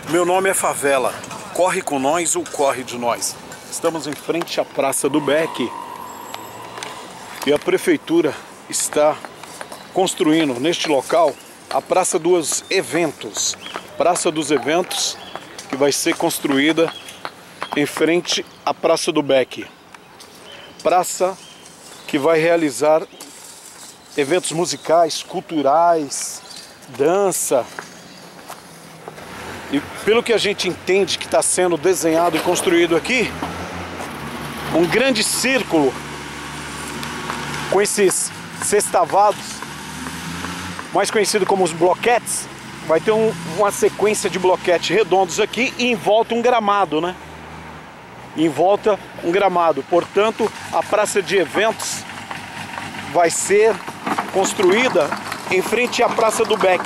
Meu nome é Favela. Corre com nós ou corre de nós. Estamos em frente à Praça do Beck e a prefeitura está construindo neste local a Praça dos Eventos. Praça dos Eventos que vai ser construída em frente à Praça do Beck. Praça que vai realizar eventos musicais, culturais, dança. E pelo que a gente entende que está sendo desenhado e construído aqui, um grande círculo com esses sextavados, mais conhecido como os bloquetes. Vai ter uma sequência de bloquetes redondos aqui e em volta um gramado, né? Em volta um gramado. Portanto, a praça de eventos vai ser construída em frente à Praça do Beck.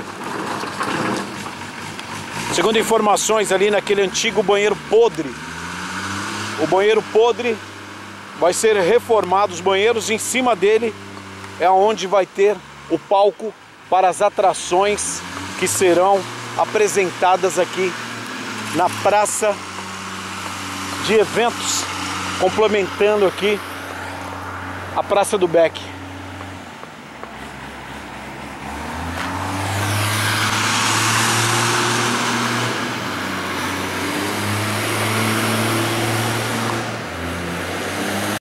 Segundo informações, ali naquele antigo banheiro podre, o banheiro podre vai ser reformado, os banheiros em cima dele é onde vai ter o palco para as atrações que serão apresentadas aqui na Praça de Eventos, complementando aqui a Praça do Beck.